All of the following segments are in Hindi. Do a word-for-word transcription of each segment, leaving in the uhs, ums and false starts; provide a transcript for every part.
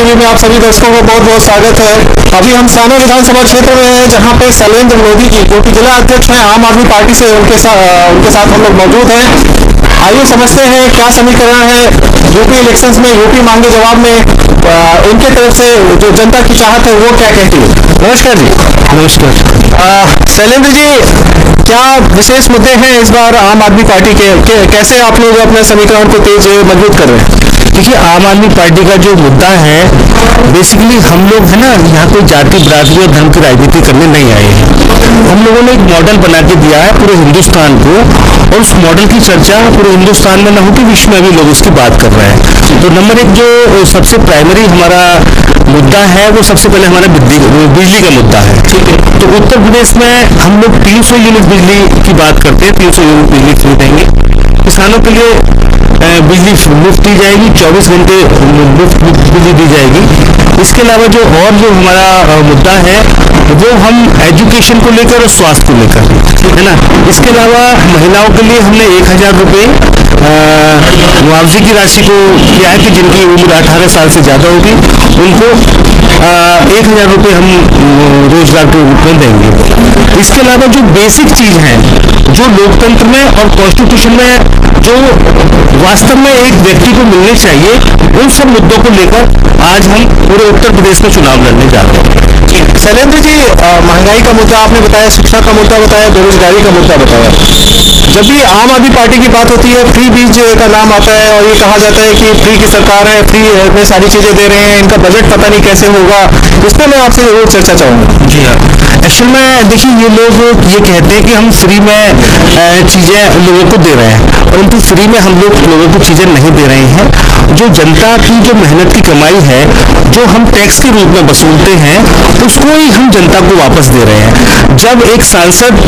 टीवी में आप सभी दर्शकों को बहुत बहुत स्वागत है। अभी हम साना विधानसभा क्षेत्र में हैं, जहां पे शैलेंद्र मोदी जी जो कि जिला अध्यक्ष हैं आम आदमी पार्टी से, उनके साथ उनके साथ हम लोग मौजूद हैं। आइए समझते हैं क्या समीकरण है यूपी इलेक्शंस में, यूपी मांगे जवाब में उनके तरफ से जो जनता की चाहत है वो क्या कहती है। नमस्कार जी। नमस्कार शैलेंद्र जी, क्या विशेष मुद्दे हैं इस बार आम आदमी पार्टी के, के कैसे आप लोग अपने समीकरण को तेज मजबूत कर रहे हैं? देखिए, आम आदमी पार्टी का जो मुद्दा है, बेसिकली हम लोग है ना, यहाँ कोई जाति बिरादरी और धर्म की राजनीति करने नहीं आए हैं। हम लोगों ने एक मॉडल बना के दिया है पूरे हिंदुस्तान को, और उस मॉडल की चर्चा पूरे हिंदुस्तान में न होती, विश्व में भी लोग उसकी बात कर रहे हैं। तो नंबर एक जो सबसे प्राइमरी हमारा मुद्दा है, वो सबसे पहले हमारा बिजली का मुद्दा है। ठीक है, तो उत्तर प्रदेश में हम लोग तीन सौ यूनिट बिजली की बात करते हैं। तीन सौ यूनिट बिजली फ्री देंगे किसानों के लिए, बिजली मुफ्त दी जाएगी, चौबीस घंटे मुफ्त बिजली दी जाएगी। इसके अलावा जो और जो हमारा मुद्दा है वो हम एजुकेशन को लेकर और स्वास्थ्य को लेकर, है ना। इसके अलावा महिलाओं के लिए हमने एक हजार रुपये मुआवजे की राशि को किया है कि जिनकी उम्र अठारह साल से ज़्यादा होगी उनको एक हजार रुपये हम रोजगार के रूप में देंगे। इसके अलावा जो बेसिक चीज़ हैं जो लोकतंत्र में और कॉन्स्टिट्यूशन में जो वास्तव में एक व्यक्ति को मिलने चाहिए, उन सब मुद्दों को लेकर आज हम पूरे उत्तर प्रदेश में चुनाव लड़ने जा रहे हैं। शैलेंद्र जी, महंगाई का मुद्दा आपने बताया, शिक्षा का मुद्दा बताया, बेरोजगारी का मुद्दा बताया। जब भी आम आदमी पार्टी की बात होती है, फ्री बीज का नाम आता है और ये कहा जाता है कि फ्री की सरकार है, फ्री में सारी चीजें दे रहे हैं, इनका बजट पता नहीं कैसे होगा। इस पर मैं आपसे जरूर चर्चा चाहूँगा। जी हाँ, एक्चुअल में देखिए, ये लोग ये कहते हैं कि हम फ्री में चीज़ें लोगों को दे रहे हैं, परंतु फ्री में हम लोग लोगों को चीज़ें नहीं दे रहे हैं। जो जनता की जो मेहनत की कमाई है, जो हम टैक्स के रूप में वसूलते हैं, उसको ही हम जनता को वापस दे रहे हैं। जब एक सांसद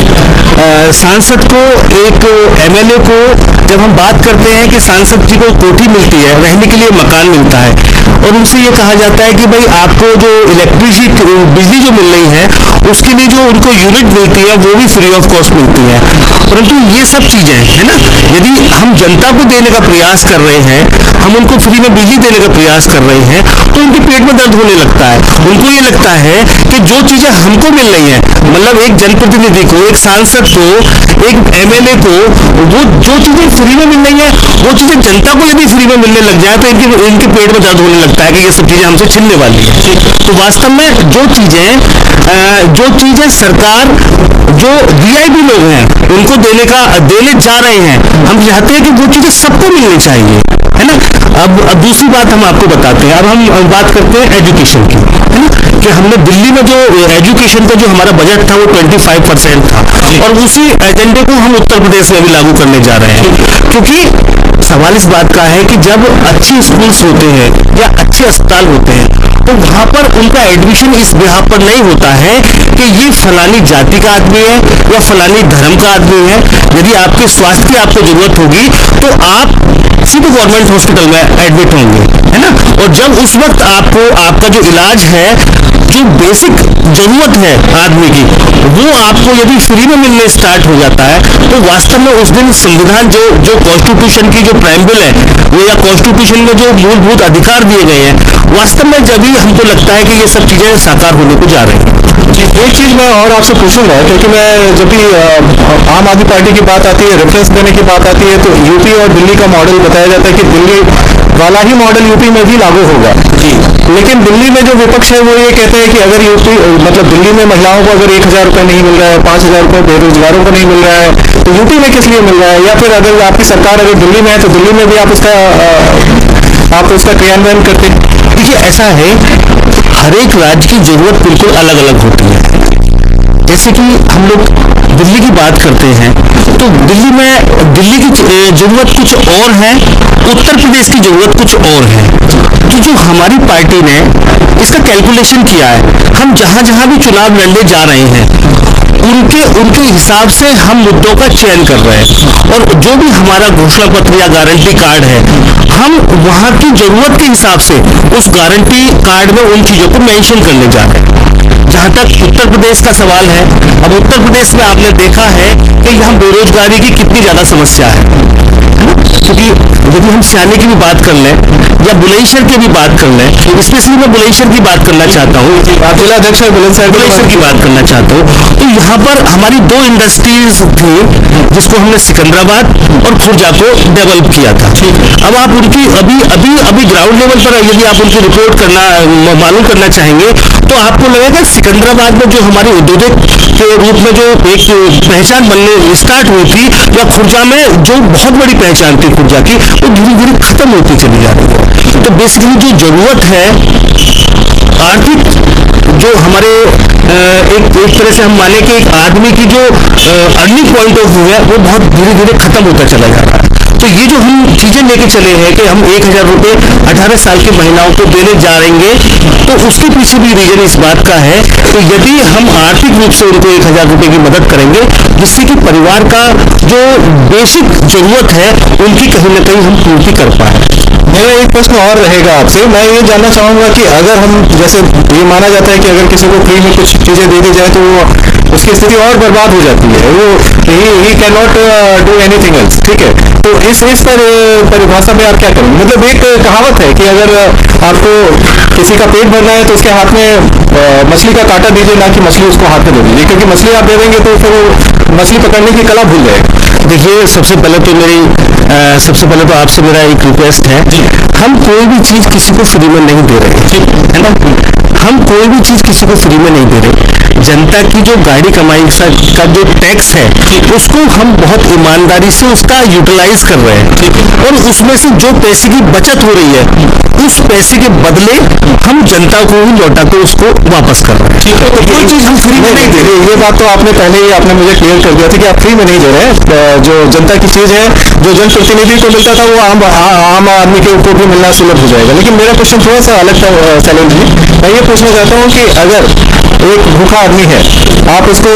सांसद को, एक एमएलए को, जब हम बात करते हैं कि सांसद जी को कोठी मिलती है, रहने के लिए मकान मिलता है, और उनसे ये कहा जाता है कि भाई आपको जो इलेक्ट्रिसिटी बिजली जो मिल रही है उसके लिए जो उनको यूनिट मिलती है वो भी फ्री ऑफ कॉस्ट मिलती है। परंतु ये सब चीज़ें है ना, यदि हम जनता को देने का प्रयास कर रहे हैं, हम उनको फ्री में बिजली देने का प्रयास कर रहे हैं, तो उनके पेट में दर्द होने लगता है। उनको ये लगता है कि जो चीज़ें हमको मिल रही हैं, मतलब एक जनप्रतिनिधि को, एक सांसद को, एक एमएलए को, वो जो चीज़ें फ्री में मिल रही है वो चीज़ें जनता को यदि फ्री में मिलने लग जाए तो इनके इनके पेट में दर्द होने लगता है कि ये सब चीज़ें हमसे छिनने वाली है। तो वास्तव में जो चीज़ें जो चीज़ें सरकार, जो वीआईपी लोग हैं उनको देने का देने जा रहे हैं, हम चाहते हैं कि वो चीज़ें सबको मिलनी चाहिए, है ना। अब अब दूसरी बात हम आपको बताते हैं। अब हम बात करते हैं एजुकेशन की, है ना, कि हमने दिल्ली में जो एजुकेशन का जो हमारा बजट था वो पच्चीस परसेंट था, और उसी एजेंडे को हम उत्तर प्रदेश में भी लागू करने जा रहे हैं। क्योंकि सवाल इस बात का है कि जब अच्छी स्कूल्स होते हैं या अच्छे अस्पताल होते हैं, तो वहाँ पर उनका एडमिशन इस बिहाफ पर नहीं होता है कि ये फलानी जाति का आदमी है या फलानी धर्म का आदमी है। यदि आपके स्वास्थ्य की आपको जरूरत होगी तो आप सीधे गवर्नमेंट हॉस्पिटल में एडमिट होंगे, है ना। और जब उस वक्त आपको आपका जो इलाज है, जो बेसिक जरूरत है आदमी की, वो आपको यदि फ्री में मिलने स्टार्ट हो जाता है, तो वास्तव में उस दिन संविधान जो जो कॉन्स्टिट्यूशन की जो प्राइमबिल है, वो या कॉन्स्टिट्यूशन में जो मूलभूत अधिकार दिए गए हैं, वास्तव में जब भी हमको लगता है कि ये सब चीजें साकार होने को जा रही हैं। एक चीज मैं और आपसे पूछूंगा, क्योंकि मैं जब भी आम आदमी पार्टी की बात आती है, रेफरेंस देने की बात आती है, तो यूपी और दिल्ली का मॉडल बताया जाता है कि दिल्ली वाला ही मॉडल यूपी में भी लागू होगा जी। लेकिन दिल्ली में जो विपक्ष है वो ये कहते हैं कि अगर यूपी, मतलब दिल्ली में महिलाओं को अगर एक हजार रुपये नहीं मिल रहा है, पाँच हजार रुपये बेरोजगारों को नहीं मिल रहा है, तो यूपी में किस लिए मिल रहा है? या फिर अगर आपकी सरकार अगर दिल्ली में है तो दिल्ली में भी आप उसका आप उसका क्रियान्वयन करते हैं? देखिए, ऐसा है, हर एक राज्य की जरूरत बिल्कुल अलग अलग होती है। जैसे कि हम लोग दिल्ली की बात करते हैं, तो दिल्ली में दिल्ली की जरूरत कुछ और है, उत्तर प्रदेश की जरूरत कुछ और है। तो जो हमारी पार्टी ने इसका कैलकुलेशन किया है, हम जहां जहां भी चुनाव लड़ने जा रहे हैं उनके उनके हिसाब से हम मुद्दों का चयन कर रहे हैं, और जो भी हमारा घोषणा पत्र या गारंटी कार्ड है, हम वहां की जरूरत के हिसाब से उस गारंटी कार्ड में उन चीजों को मेंशन करने जा रहे हैं। जहां तक उत्तर प्रदेश का सवाल है, अब उत्तर प्रदेश में आपने देखा है कि यहाँ बेरोजगारी की कितनी ज्यादा समस्या है, क्योंकि यदि हम सियाने की भी बात कर लें या बुलंदशहर की भी बात कर लें, स्पेशली मैं बुलंदशहर की बात करना चाहता हूँ, आप जिला अध्यक्ष हैं बुलंदशहर बुलंदशहर की बात करना चाहता हूँ। तो यहाँ पर हमारी दो इंडस्ट्रीज थी जिसको हमने सिकंदराबाद और खुर्जा को डेवलप किया था। अब आप उनकी अभी अभी अभी ग्राउंड लेवल पर यदि आप उनकी रिपोर्ट करना मालूम करना चाहेंगे तो आपको लगेगा सिकंदराबाद में जो हमारी औद्योगिक के रूप में जो एक पहचान बनने स्टार्ट हुई थी, या खुर्जा में जो बहुत बड़ी पहचान थी खुर्जा की, वो धीरे धीरे खत्म होती चली जा रही है। तो बेसिकली जो जरूरत है आर्थिक, जो हमारे एक एक तरह से हम माने कि एक आदमी की जो अर्निंग पॉइंट ऑफ व्यू है वो बहुत धीरे धीरे खत्म होता चला जा रहा है। तो ये जो हम चीजें लेके चले हैं कि हम एक हजार रुपये अठारह साल की महिलाओं को देने जा रहेंगे, तो उसके पीछे भी रीजन इस बात का है कि यदि हम आर्थिक रूप से उनको एक हजार रुपये की मदद करेंगे, जिससे कि परिवार का जो बेसिक जरूरत है उनकी कहीं ना कहीं हम पूर्ति कर पाए। मेरा एक प्रश्न और रहेगा आपसे, मैं ये जानना चाहूँगा कि अगर हम, जैसे ये माना जाता है कि अगर किसी को फ्री में कुछ चीज़ें दे दी जाए तो वो उसकी स्थिति और बर्बाद हो जाती है, वो ही can not do anything else, ठीक है। तो इस इस पर परिभाषा में आप क्या करेंगे? मतलब एक कहावत है कि अगर आपको किसी का पेट भरना है तो उसके हाथ में आ, मछली का कांटा दीजिए, ना कि मछली उसको हाथ में दे दीजिए, क्योंकि मछली आप दे देंगे तो फिर वो मछली पकड़ने की कला भूल जाएगा। देखिए, सबसे पहले तो मेरी आ, सबसे पहले तो आपसे मेरा एक रिक्वेस्ट है, हम कोई भी चीज किसी को फ्री में नहीं दे रहे, है ना। हम कोई भी चीज किसी को फ्री में नहीं दे रहे। जनता की जो गाड़ी कमाई का जो टैक्स है उसको हम बहुत ईमानदारी से उसका यूटिलाइज कर रहे हैं, और उसमें से जो पैसे की बचत हो रही है उस पैसे के बदले हम जनता को ही लौटा के उसको वापस कर रहे हैं। तो कोई चीज हम फ्री में नहीं दे रहे। ये बात तो आपने पहले ही आपने मुझे क्लियर कर दिया था कि आप फ्री में नहीं दे रहे हैं। जो जनता की चीज है, जो जनप्रतिनिधि को मिलता था वो आम आम आदमी के ऊपर भी मिलना सुलभ हो जाएगा। लेकिन मेरा क्वेश्चन थोड़ा सा अलग था सैलेम जी, मैं ये पूछना चाहता हूँ कि अगर एक भूखा आदमी है, आप उसको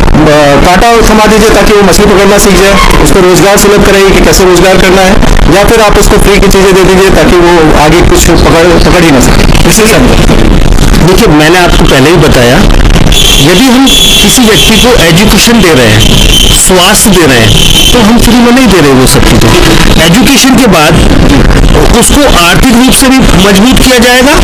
कांटा थमा दीजिए ताकि वो मछली पकड़ना सीख जाए, उसको रोजगार सुलभ कराइए कि कैसे रोजगार करना है, या फिर आप उसको फ्री की चीजें दे दीजिए ताकि वो आगे कुछ पकड़ पकड़ ही ना सके। इसी से देखिए, मैंने आपको पहले ही बताया, यदि हम किसी व्यक्ति को एजुकेशन दे रहे हैं, स्वास्थ्य दे रहे हैं, तो हम फ्री में नहीं दे रहे वो सब चीजें। एजुकेशन के बाद उसको आर्थिक रूप से भी मजबूत किया जाएगा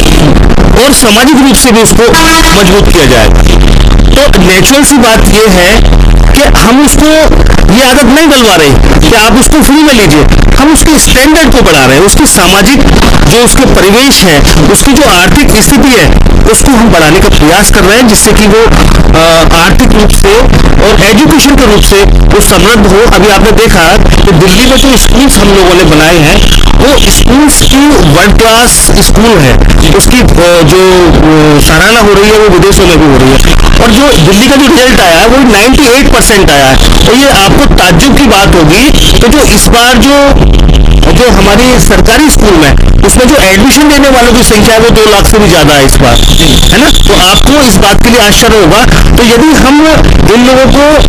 और सामाजिक रूप से भी उसको मजबूत किया जाएगा। तो नेचुरल सी बात यह है कि हम उसको ये आदत नहीं डलवा रहे कि आप उसको फ्री में लीजिए, हम उसके स्टैंडर्ड को बढ़ा रहे हैं, उसकी सामाजिक जो उसके परिवेश है, उसकी जो आर्थिक स्थिति है उसको हम बढ़ाने का प्रयास कर रहे हैं, जिससे कि वो आर्थिक रूप से और एजुकेशन के रूप से वो समृद्ध हो। अभी आपने देखा कि दिल्ली में जो स्कूल्स हम लोगों ने बनाए हैं वो स्कूल्स की वर्ल्ड क्लास स्कूल है, उसकी जो सराहना हो रही है वो विदेशों में भी हो रही है, और जो दिल्ली का जो रिजल्ट आया है वो अट्ठानवे परसेंट आया है। तो ये आपको ताज्जुब की बात होगी तो जो इस बार जो जो हमारी सरकारी स्कूल में उसमें जो एडमिशन लेने वालों की संख्या है वो दो लाख से भी ज्यादा है इस बार, है ना। तो आपको इस बात के लिए आश्चर्य होगा। तो यदि हम इन लोगों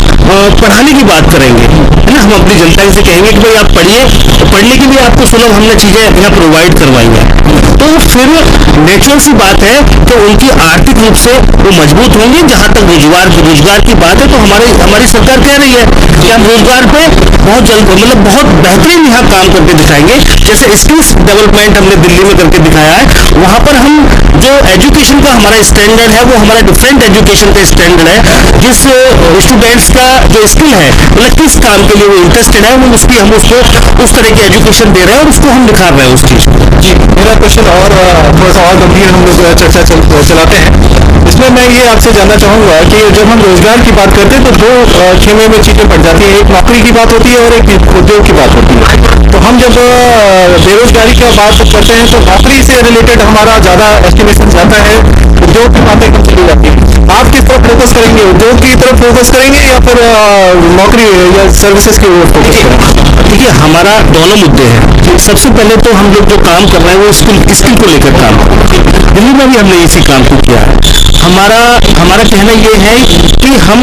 को पढ़ाने की बात करेंगे, है ना, हम अपनी जनता से कहेंगे कि भाई आप पढ़िए, तो पढ़ने के लिए आपको सुलभ हमने चीजें यहाँ प्रोवाइड करवाई है, तो फिर नेचुरल सी बात है कि उनकी आर्थिक रूप से वो मजबूत होंगे। जहां तक रोजगार रोजगार की बात है तो हमारे हमारी सरकार कह रही है कि हम रोजगार पे बहुत जल्द मतलब बहुत बेहतरीन यहाँ काम करके दिखाएंगे। जैसे स्किल्स डेवलपमेंट हमने दिल्ली में करके दिखाया है, वहां पर हम जो एजुकेशन का हमारा स्टैंडर्ड है वो हमारा डिफरेंट एजुकेशन का स्टैंडर्ड है। जिस स्टूडेंट्स का जो स्किल है मतलब किस काम के लिए वो इंटरेस्टेड है, वो उसकी हम उसको उस तरह की एजुकेशन दे रहे हैं और उसको हम दिखा रहे हैं उस चीज को। जी, मेरा क्वेश्चन और थोड़ा सा और गंभीर हम लोग चर्चा चल, चलाते हैं। इसमें मैं ये आपसे जानना चाहूँगा कि जब हम रोजगार की बात करते हैं तो दो खेमे में चीज़ें पड़ जाती है, एक नौकरी की बात होती है और एक उद्योग की बात होती है। तो हम जब बेरोजगारी की बात करते हैं तो नौकरी से रिलेटेड हमारा ज़्यादा एस्टिमेशन जाता है, उद्योग की बातें कम चली जाती है। आप किस तरफ फोकस करेंगे, उद्योग की तरफ फोकस करेंगे या फिर नौकरी या सर्विसेज की ओर फोकस करेंगे? देखिए, हमारा दोनों मुद्दे हैं। सबसे पहले तो हम लोग जो काम कर रहे हैं वो स्किल स्किल को लेकर काम कर रहे हैं। दिल्ली में भी हमने इसी काम को किया है। हमारा हमारा कहना ये है कि हम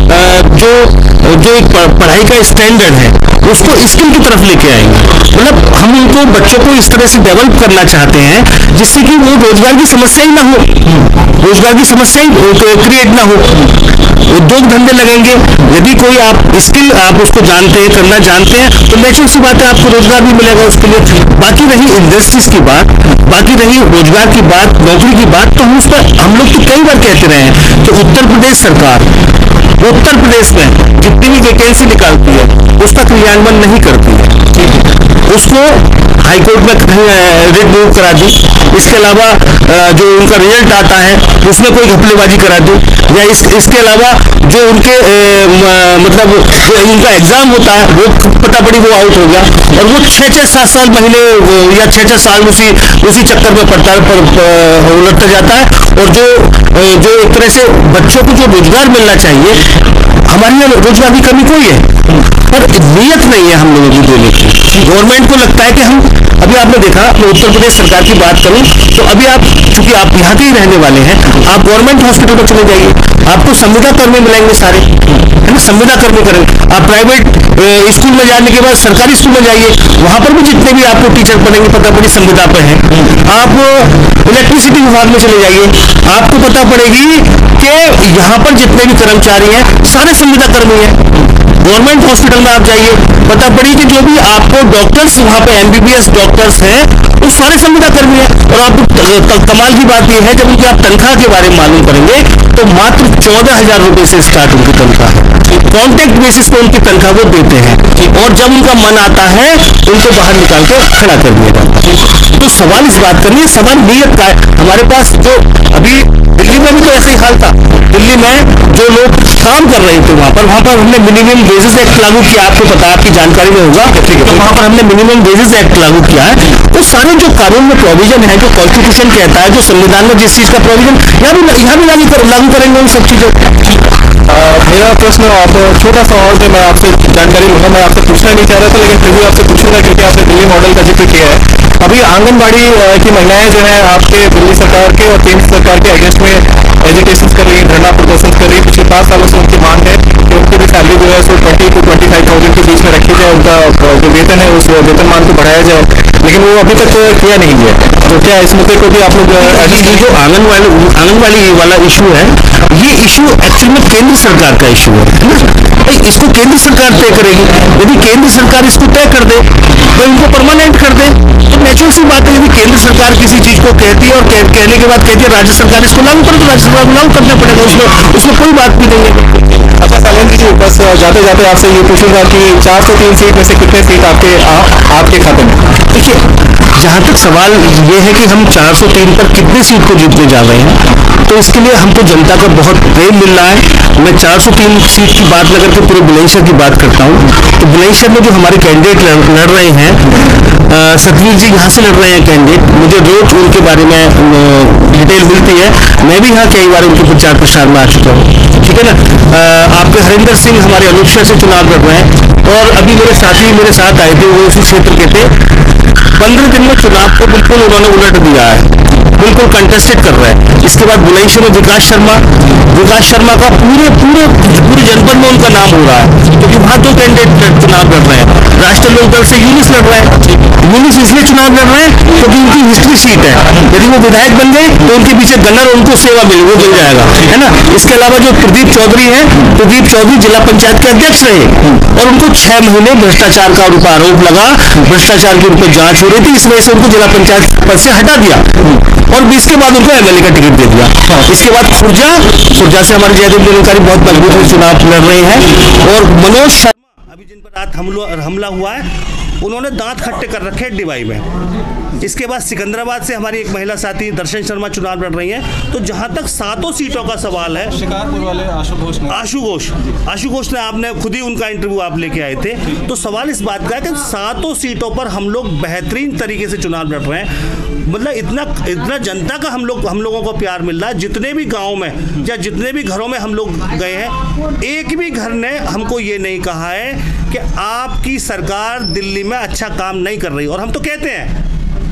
जो जो एक पढ़ाई का स्टैंडर्ड है उसको स्किल की तरफ लेके आएंगे। मतलब हम उनको बच्चों को इस तरह से डेवलप करना चाहते हैं जिससे कि वो रोजगार की समस्या ही ना हो, रोजगार की समस्या ही क्रिएट ना हो, उद्योग धंधे लगेंगे। यदि कोई आप स्किल आप उसको जानते हैं, करना जानते हैं, तो नेचुरल सी बात है आपको रोजगार भी मिलेगा उसके लिए। बाकी रही इंडस्ट्रीज की बात, बाकी रही रोजगार की बात, नौकरी की बात, तो हम उस पर हम लोग तो कई बार कहते रहे हैं कि उत्तर प्रदेश सरकार उत्तर प्रदेश में जितनी भी वैकेंसी निकालती है उसका क्रियान्वयन नहीं करती है, उसको हाईकोर्ट में रिट मूव करा दी। इसके अलावा जो उनका रिजल्ट आता है उसमें कोई घपलेबाजी करा दी, या इस, इसके अलावा जो उनके ए, म, मतलब जो उनका एग्जाम होता है वो पता पड़ी वो आउट हो गया, और वो छः छः सात साल महीने या छः छः साल उसी उसी चक्कर में पड़ता पर उलटता जाता है। और जो जो एक तरह से बच्चों को जो रोजगार मिलना चाहिए, हमारे यहाँ रोजगार की कमी कोई है पर नीयत नहीं है हम लोगों की देने की। गवर्नमेंट को लगता है कि हम, अभी आपने देखा, मैं उत्तर प्रदेश सरकार की बात करूं तो अभी आप, चूंकि आप यहाँ के ही रहने वाले हैं, आप गवर्नमेंट हॉस्पिटल पर चले जाइए, आपको संविदा कर्मी मिलेंगे सारे, है ना, संविदा कर्मी करेंगे। आप प्राइवेट स्कूल में जाने के बाद सरकारी स्कूल में जाइए, वहां पर भी जितने भी आपको टीचर पढ़ेंगे पता पड़ी संविदा पे हैं। आप इलेक्ट्रिसिटी विभाग में चले जाइए, आपको पता पड़ेगी कि यहाँ पर जितने भी कर्मचारी हैं सारे संविदा कर्मी हैं। गवर्नमेंट हॉस्पिटल में आप जाइए, पता पड़ी कि जो भी आपको डॉक्टर्स वहाँ पे एमबीबीएस डॉक्टर्स हैं वो सारे संविदा कर्मी हैं। और आपको कमाल की बात यह है जब उनकी आप तनख्वाह के बारे में मालूम करेंगे तो मात्र चौदह हजार रुपए से स्टार्ट उनकी तनख्वाह है, कॉन्ट्रैक्ट बेसिस पे उनकी तनख्वाह वो देते हैं, और जब उनका मन आता है उनको बाहर निकाल के खड़ा कर दिया जाता है। तो सवाल इस बात करनी है, सवाल नीयत का है। हमारे पास जो अभी दिल्ली में भी तो ऐसे ही हाल था, दिल्ली में जो लोग काम कर रहे थे वहां पर वहां पर हमने मिनिमम वेजेस एक्ट लागू किया, आपको पता है, आपकी जानकारी में होगा, तो वहां पर हमने मिनिमम वेजेस एक्ट लागू किया है। तो सारे जो कानून में प्रोविजन है, जो कॉन्स्टिट्यूशन कहता है, जो संविधान में जिस चीज का प्रोविजन, यहाँ भी यहाँ भी लागू कर, लागू करेंगे उन सब चीजों। मेरा प्रश्न आप छोटा सा और मैं आपसे जानकारी लूंगा, मैं आपसे पूछना नहीं चाह रहा था लेकिन फिर भी आपसे पूछूंगा क्योंकि आपने दिल्ली मॉडल का जिक्र किया है। अभी आंगनबाड़ी की महिलाएं जो है आपके दिल्ली सरकार के और केंद्र सरकार के अगेंस्ट में एजुकेशन कर रही है, धरना प्रदर्शन कर रही है। पिछले पाँच सालों से उनकी मांग है कि उनकी भी सैलरी जो है सो twenty two twenty five thousand के बीच में रखी जाए, उनका जो वेतन है उस वेतनमान को बढ़ाया जाए, लेकिन वो अभी तक किया नहीं गया। तो क्या इस मुद्दे को भी आप लोग, जो आंगनबाड़ी आंगनबाड़ी वाला इशू है, ये इशू एक्चुअली में केंद्र सरकार का इशू है, भाई इसको केंद्र सरकार तय करेगी। यदि केंद्र सरकार इसको तय कर दे तो इनको परमानेंट कर दे, तो नेचुरल सी बात है। यदि केंद्र सरकार किसी चीज को कहती है और कह, कहने के बाद कहती है राज्य सरकार इसको लागू करे, तो राज्य सरकार को लागू करना पड़ेगा, उसमें उसमें कोई बात भी नहीं है। अच्छा शैलेंद्र जी, बस जाते जाते आपसे ये पूछूंगा कि चार सौ तीन सीट में से कितने सीट आपके आ, आपके खाते में? देखिए, जहाँ तक सवाल ये है कि हम चार सौ तीन पर कितने सीट को जीतने जा रहे हैं, तो इसके लिए हमको जनता का बहुत प्रेम मिल रहा है। मैं चार सौ तीन सीट की बात न करके पूरे बुलंदशहर की बात करता हूँ। तो बुलंदशहर में जो हमारे कैंडिडेट लड़, लड़ रहे हैं, सतवीर जी यहाँ से लड़ रहे हैं कैंडिडेट, मुझे रोज उनके बारे में डिटेल मिलती है। मैं भी यहाँ कई बार उनके प्रचार प्रसार में आ चुका हूँ, ठीक है ना। आ, आपके हरिंदर सिंह हमारे अनुपशहर से चुनाव लड़ रहे हैं, और अभी मेरे साथी मेरे साथ आए थे, वो उसी क्षेत्र के थे। पंद्रह दिन में चुनाव को बिल्कुल उन्होंने उलट दिया है, बिल्कुल कंटेस्टेड कर रहे हैं। इसके बाद बुलंदशहर में विकास शर्मा विकास शर्मा का पूरे पूरे पूरे जनपद में उनका नाम हो रहा है, क्योंकि वहाँ दो कैंडिडेट चुनाव लड़ रहे हैं। राष्ट्रीय लोक दल से यूनिस लड़ रहे हैं, यूनिस इसलिए चुनाव लड़ रहे हैं क्योंकि उनकी हिस्ट्री सीट है, यदि वो विधायक बन गए तो उनके पीछे गन्नर उनको सेवा मिल वो मिल जाएगा, है ना। इसके अलावा जो प्रदीप चौधरी है, प्रदीप चौधरी जिला पंचायत के अध्यक्ष रहे और उनको छह महीने भ्रष्टाचार का आरोप लगा, भ्रष्टाचार की उन पर जांच हो रही थी, इस वजह से उनको जिला पंचायत पद से हटा दिया और इसके बाद उनको एमएलए का टिकट दे दिया। इसके बाद खुर्जा खुर्जा से हमारे जयदेव बेरोजगारी बहुत मजबूत में चुनाव लड़ रहे हैं। और मनोज शर्मा अभी जिन पर रात हमला हमला हुआ है, उन्होंने दांत खट्टे कर रखे हैं डिवाई में। इसके बाद सिकंदराबाद से हमारी एक महिला साथी दर्शन शर्मा चुनाव लड़ रही हैं। तो जहां तक सातों सीटों का सवाल है, शिकारपुर वाले आशु घोष ने आशु घोष आशु घोष ने आपने खुद ही उनका इंटरव्यू आप लेके आए थे। तो सवाल इस बात का है कि सातों सीटों पर हम लोग बेहतरीन तरीके से चुनाव लड़ रहे हैं। मतलब इतना इतना जनता का हम लोग हम लोगों को प्यार मिल रहा है। जितने भी गाँव में या जितने भी घरों में हम लोग गए हैं, एक भी घर ने हमको ये नहीं कहा है कि आपकी सरकार दिल्ली में अच्छा काम नहीं कर रही। और हम तो कहते हैं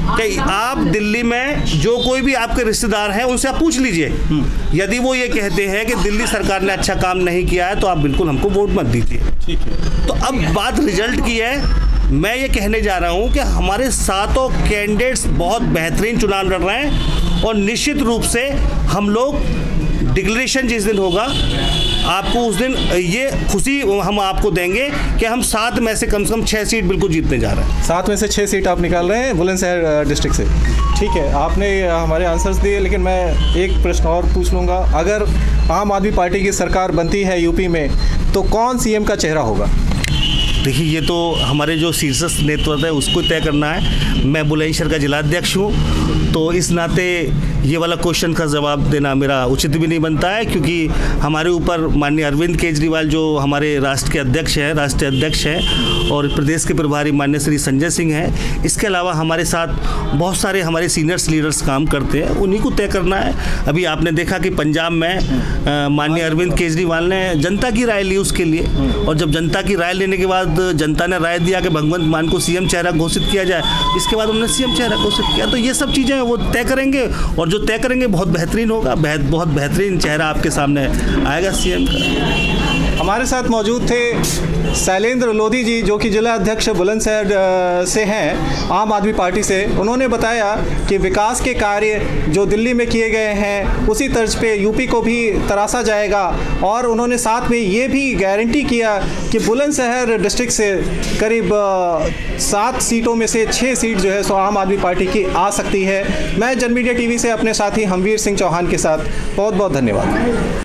कि आप दिल्ली में जो कोई भी आपके रिश्तेदार हैं उनसे आप पूछ लीजिए, यदि वो ये कहते हैं कि दिल्ली सरकार ने अच्छा काम नहीं किया है तो आप बिल्कुल हमको वोट मत दीजिए। ठीक है। तो अब बात रिजल्ट की है। मैं ये कहने जा रहा हूँ कि हमारे सातों कैंडिडेट्स बहुत बेहतरीन चुनाव लड़ रहे हैं और निश्चित रूप से हम लोग डिक्लेरेशन जिस दिन होगा आपको उस दिन ये खुशी हम आपको देंगे कि हम सात में से कम से कम छः सीट बिल्कुल जीतने जा रहे हैं। सात में से छः सीट आप निकाल रहे हैं बुलंदशहर डिस्ट्रिक्ट से। ठीक है, आपने हमारे आंसर्स दिए, लेकिन मैं एक प्रश्न और पूछ लूँगा। अगर आम आदमी पार्टी की सरकार बनती है यूपी में तो कौन सीएम का चेहरा होगा? देखिए, ये तो हमारे जो शीर्षस्थ नेतृत्व है उसको तय करना है। मैं बुलंदशहर का जिलाध्यक्ष हूँ, तो इस नाते ये वाला क्वेश्चन का जवाब देना मेरा उचित भी नहीं बनता है, क्योंकि हमारे ऊपर माननीय अरविंद केजरीवाल जो हमारे राष्ट्र के अध्यक्ष हैं, राष्ट्रीय अध्यक्ष हैं, और प्रदेश के प्रभारी माननीय श्री संजय सिंह हैं। इसके अलावा हमारे साथ बहुत सारे हमारे सीनियर्स लीडर्स काम करते हैं, उन्हीं को तय करना है। अभी आपने देखा कि पंजाब में माननीय अरविंद केजरीवाल ने जनता की राय ली उसके लिए, और जब जनता की राय लेने के बाद जनता ने राय दिया कि भगवंत मान को सीएम चेहरा घोषित किया जाए, इसके बाद उन्होंने सीएम चेहरा घोषित किया। तो ये सब चीज़ें वो तय करेंगे, और जो तय करेंगे बहुत बेहतरीन होगा, बहुत बेहतरीन चेहरा आपके सामने आएगा सीएम का। हमारे साथ मौजूद थे शैलेंद्र लोधी जी, जो कि जिला अध्यक्ष बुलंदशहर से हैं आम आदमी पार्टी से। उन्होंने बताया कि विकास के कार्य जो दिल्ली में किए गए हैं उसी तर्ज पे यूपी को भी तराशा जाएगा, और उन्होंने साथ में ये भी गारंटी किया कि बुलंदशहर डिस्ट्रिक्ट से करीब सात सीटों में से छः सीट जो है सो आम आदमी पार्टी की आ सकती है। मैं जन मीडिया टीवी से अपने साथी हमवीर सिंह चौहान के साथ बहुत बहुत धन्यवाद।